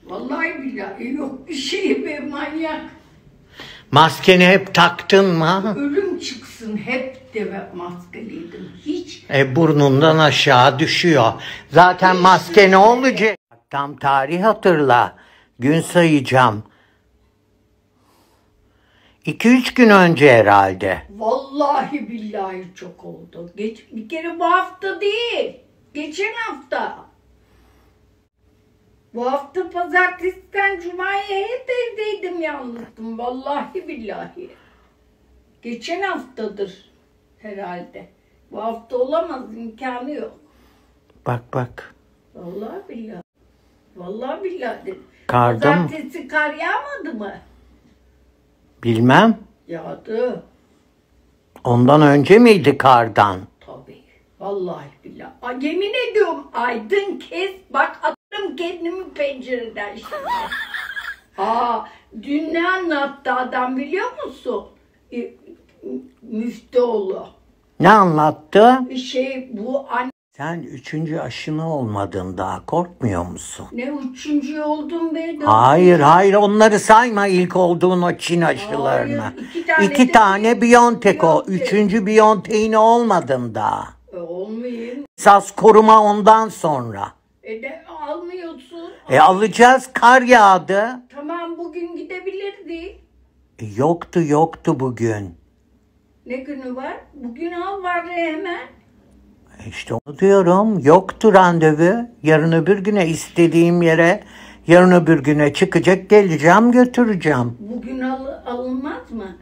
Vallahi billahi yok bir şey be manyak. Maskeni hep taktın mı? Ölüm çıksın hep de maskeliydim. Hiç. Burnundan aşağı düşüyor. Zaten maske ne olacak? Tam tarih hatırla. Gün sayacağım. 2-3 gün önce herhalde. Vallahi billahi çok oldu. Bir kere bu hafta değil. Geçen hafta. Bu hafta pazartesiden cumaya hep evdeydim yalnızdım. Vallahi billahi. Geçen haftadır herhalde. Bu hafta olamaz, imkanı yok. Bak. Vallahi billahi. Vallahi billahi dedim. Karda mı? Pazartesi kar yağmadı mı? Bilmem. Yağdı. Ondan önce miydi kardan? Tabii. Vallahi billahi. Yemin ediyorum Aydın kes. Bak atarım kendimi pencereden şimdi. Dün ne anlattı adam biliyor musun? Müftüoğlu. Ne anlattı? Bu anne. Sen 3. aşını olmadın daha. Korkmuyor musun? Ne 3. oldum be? Hayır onları sayma ilk olduğun o Çin aşılarını. Hayır, 2 tane BioNTech o. 3. BioNTech'in olmadın daha. Olmayayım. Esas koruma ondan sonra. Ne almıyorsun? Alacağız, kar yağdı. Tamam bugün gidebilirdik. Yoktu bugün. Ne günü var? Bugün al var hemen. İşte onu diyorum. Yoktu randevu. Yarın öbür güne istediğim yere, yarın öbür güne çıkacak, geleceğim, götüreceğim. Bugün alınmaz mı?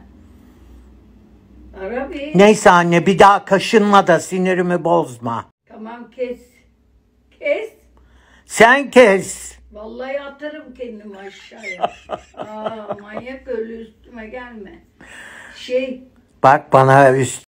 Ara bir. Neyse anne, bir daha kaşınma da sinirimi bozma. Tamam kes. Kes. Sen kes. Vallahi atarım kendimi aşağıya. Manyak öyle üstüme gelme. Bak bana